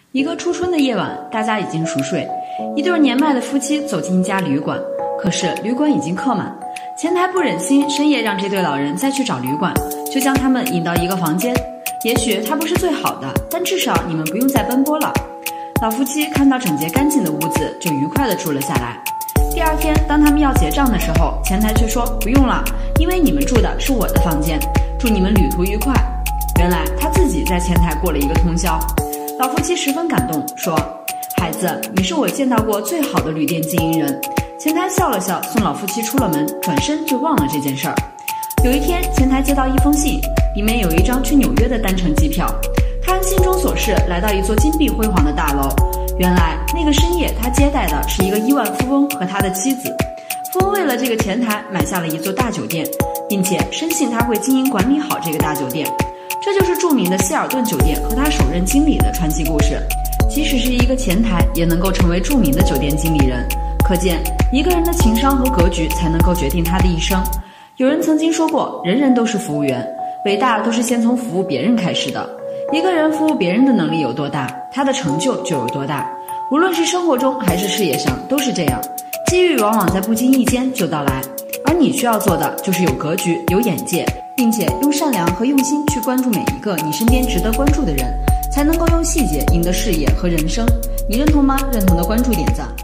一个初春的夜晚，大家已经熟睡，一对年迈的夫妻走进一家旅馆，可是旅馆已经客满，前台不忍心深夜让这对老人再去找旅馆，就将他们引到一个房间。也许它不是最好的，但至少你们不用再奔波了。老夫妻看到整洁干净的屋子，就愉快地住了下来。第二天，当他们要结账的时候，前台却说不用了，因为你们住的是我的房间，祝你们旅途愉快。原来他自己在前台过了一个通宵。老夫妻十分感动，说：孩子，你是我见到过最好的旅店经营人。前台笑了笑，送老夫妻出了门，转身就忘了这件事儿。有一天，前台接到一封信，里面有一张去纽约的单程机票。他按信中所示来到一座金碧辉煌的大楼，原来那个深夜他接待的是一个亿万富翁和他的妻子。富翁为了这个前台买下了一座大酒店，并且深信他会经营管理好这个大酒店。这就是著名的希尔顿酒店和他首任经理的传奇故事。即使是一个前台也能够成为著名的酒店经理人，可见一个人的情商和格局才能够决定他的一生。有人曾经说过，人人都是服务员，伟大都是先从服务别人开始的。一个人服务别人的能力有多大，他的成就就有多大。无论是生活中还是事业上都是这样，机遇往往在不经意间就到来，而你需要做的就是有格局、有眼界，并且用善良和用心去关注每一个你身边值得关注的人，才能够用细节赢得事业和人生。你认同吗？认同的关注点赞。